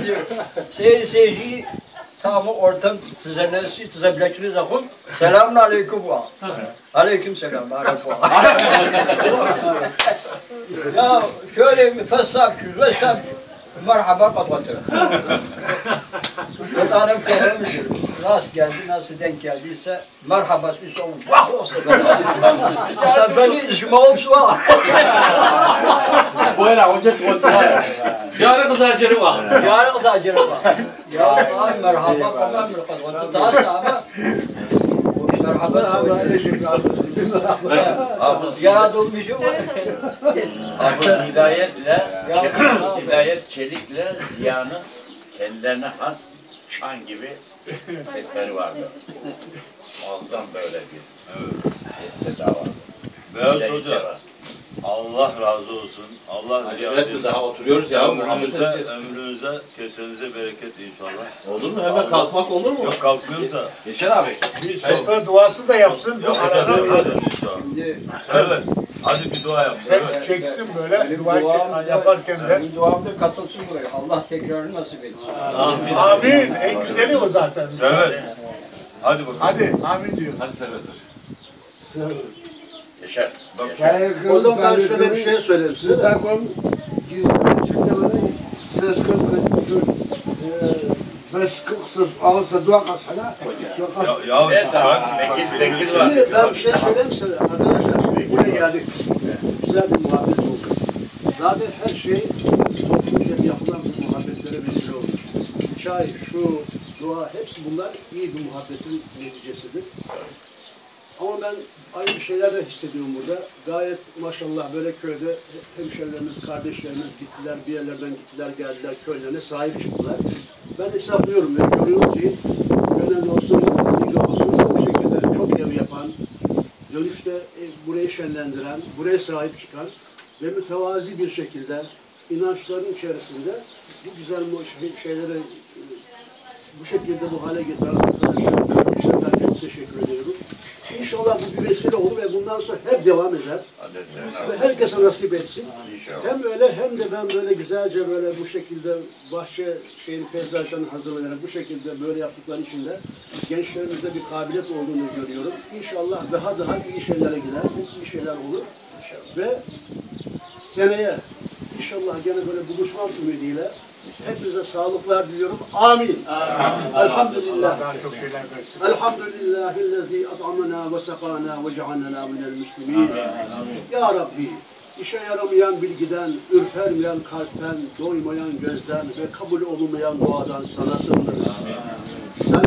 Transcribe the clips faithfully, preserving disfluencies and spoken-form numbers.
diyor. Seyir seyirci tamamı ortam tizemlesi tizemlekini zakun. Selamun aleyküm wa. Aleyküm selam. Ya şöyle bir fesaf şu fesaf merhaba kapatır. Bir tane kefemiz rast geldi, nasıl denk geldiyse merhaba işte o vah olsa ben. Sen beni işime olsa. Bu era hoca tuvalı. Yarı kızarcırı var. Yarı kızarcırı var. Ya ay merhaba kamar merhaba. Daha sonra merhaba Hafız yaratılmışı var. Hafız Hidayetle, Hidayet Çelik'le Ziya'nın kendilerine has çan gibi sesleri vardı. Muazzam böyle bir evet. Seda vardı. Beyaz Hoca, Allah razı olsun. Allah Acele daha oturuyoruz ya. Ömrünüze, ömrünüze, kesenize bereket inşallah. Olur mu? Hemen kalkmak olur mu? Yok kalkmıyoruz da. Yaşar abi. Bir Sofra duası da yapsın. Yok arada inşallah. Evet. Hadi bir dua yap. Sen Evet. çeksin böyle. Dua çek, yaparken de. Duamda katılsın buraya. Allah tekrarını nasip etsin. Amin. Amin. En güzeli o zaten. Evet. Hadi bakalım. Hadi. Amin diyor. Hadi Servet Hoca. Yaşar. O zaman ben şöyle bir şey söyleyeyim size de. Ya, ya, Neyse abi. Bekir, Bekir var. Şimdi ben bir şey söyleyeyim size arkadaşlar. Buraya geldik. Güzel bir muhabbet oldu. Zaten her şey toplumca yapılan bu muhabbetlere vesile olur. Çay, şu, dua hepsi bunlar iyi bir muhabbetin neticesidir. Ama ben aynı şeyler de hissediyorum burada. Gayet maşallah böyle köyde hemşerilerimiz, kardeşlerimiz gittiler, bir yerlerden gittiler, geldiler, köylerine sahip çıktılar. Ben hesaplıyorum ve görüyorum ki Gönen'de olsun, Lig'de olsun bu şekilde çok ev yapan, dönüşte burayı şenlendiren, buraya sahip çıkan ve mütevazi bir şekilde inançların içerisinde bu güzel şeyleri bu şekilde bu hale getiren arkadaşlar, ben çok teşekkür ediyorum. İnşallah bu bir vesile olur ve bundan sonra hep devam eder. Ve herkese nasip etsin. Hem öyle hem de ben böyle güzelce böyle bu şekilde bahçe şeyin peyzajlarını hazırlayarak bu şekilde böyle yaptıkları için de gençlerimizde bir kabiliyet olduğunu görüyorum. İnşallah daha daha iyi şeylere gider, iyi şeyler olur. Ve seneye inşallah gene böyle buluşmak ümidiyle hepinize sağlıklar diliyorum. Amin. Amin. Elhamdülillah. Elhamdülillahillezî at'amena ve sakana ve cealena minel müslimîn. Ya Rabbi, işe yaramayan bilgiden, ürpermeyen kalpten, doymayan gözden ve kabul olunmayan duadan sana sığınırız. Sen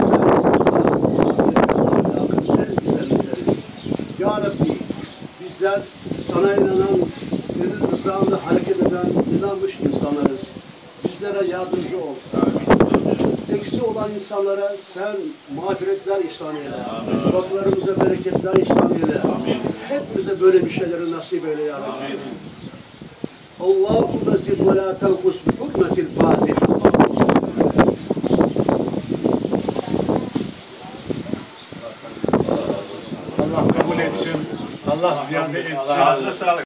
en güzelleriz. Ya Rabbi, bizler sana inanan, senin rızanla hareket eden, inanmış insanlarız. Bizlere yardımcı ol. Eksi olan insanlara sen mağfiretler ihsan eyle. Sofralarımıza bereketler ihsan eyle. Hepimize böyle bir şeyleri nasip eyle ya Rabbi. Allahümme zid ve la tenkus bi hurmetil Fatiha. Allah kabul etsin. Allah ziyade etsin.